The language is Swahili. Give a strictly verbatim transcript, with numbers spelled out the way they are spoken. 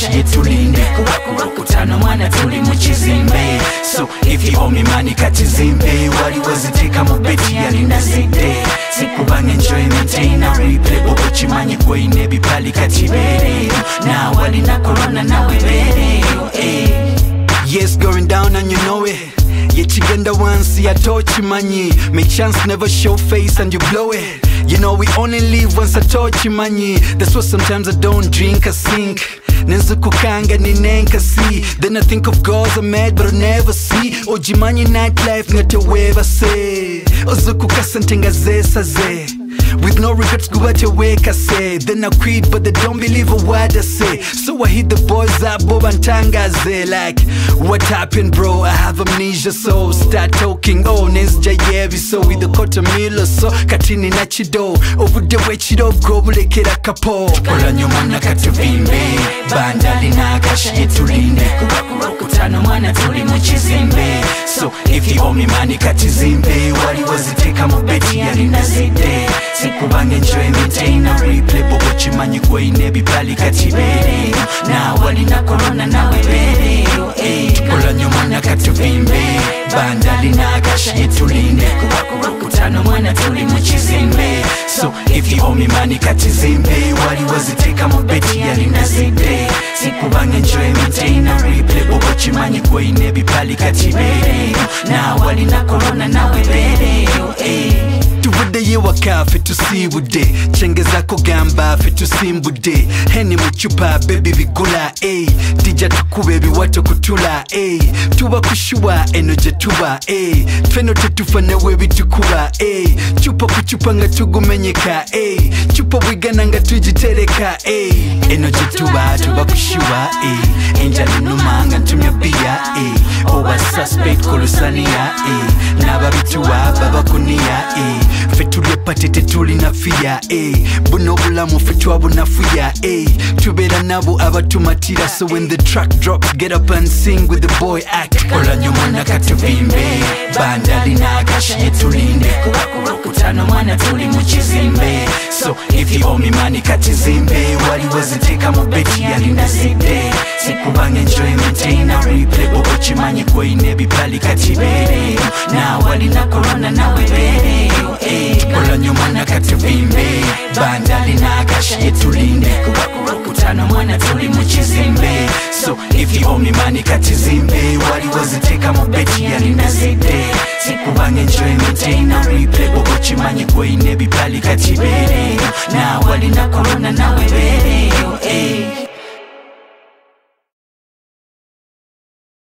kashiye tulinde kuwa kutano mwana tuli muchizimbe. So if you owe me money katizimbe wali waziteka mubeti yalinda zide sikubange enjoyment ina replay bobo chimanyi kwa inebi pali katibere na wali na corona na webere. Yes, going down and you know it. Yeah, chigenda once, yeah, touch you money. Make chance never show face and you blow it. You know we only live once I touch you money. That's why sometimes I don't drink, I sink. Nenzukukanga ninenka see. Then I think of girls I'm mad but I never see. Ojimanyi nightlife ngateweva say. Ozukukasa ntenga zesa ze. With no regrets go at your wake I say. Then I quit but they don't believe a word I say. So I hit the boys up Bob and Tangaze. Like what happened bro, I have amnesia. So start talking, oh Nens Jayevi. So with the cotton mill or so Katini nachido over the way chido go bulekera kapo. Kola nyomana katuvimbe bandali na kashiye tulinde kuwa kutano mwana tuli muchizimbe. So if you owe me money katizimbe wali waziteka mubeti yalinda zide sikubange enjoyment ina replay bobo chimanyi kwa inebi pali katibere na wali na corona na webere. Kola nyomana katuvimbe bandali na kashiye tulinde kuwa kutano mwana tuli muchizimbe. So if you owe me money katizimbe wali waziteka mubeti yalinda zide sikubange enjoyment ina replay bobo chimanyi kwa inebi pali katibere na wali na corona na webere. Tuvude ye wakafe tusibude chengeza kugamba fe tusimbude heni muchupa baby vigula eh dija tukube biwato kutula eh tuba kushua enoje tuba eh tweno tetufane we bitukuba eh chupa kuchupa nga tugumenyeka eh chupa bwigana nga tujitereka eh enoje tuba tuba kushua eh enja numanga ntumya bia eh oba suspect kolusania eh naba bituwa baba kunia eh fetulye patete tuli na fia eh buno bulamu fetwa bunafuya eh tubera nabo abatumatira. So when the track drops get up and sing with the boy act. Kola nyomana katuvimbe bandali na kashiye tulinde kuwa kutano mwana tuli muchizimbe. So if you owe me money katizimbe wali waziteka mubeti yalinda zide sikubange enjoyment ina replay bobo chimanyi kwa inebi pali katibere na wali na corona na webere. Kola nyomana katuvimbe bandali na kashiye tulinde kuwa kutano mwana tuli muchizimbe. So if you owe me money katizimbe wali waziteka mubeti yalinda zide sikubange enjoyment ina replay bobo chimanyi kwa inebi pali katibere na wali na corona na webere.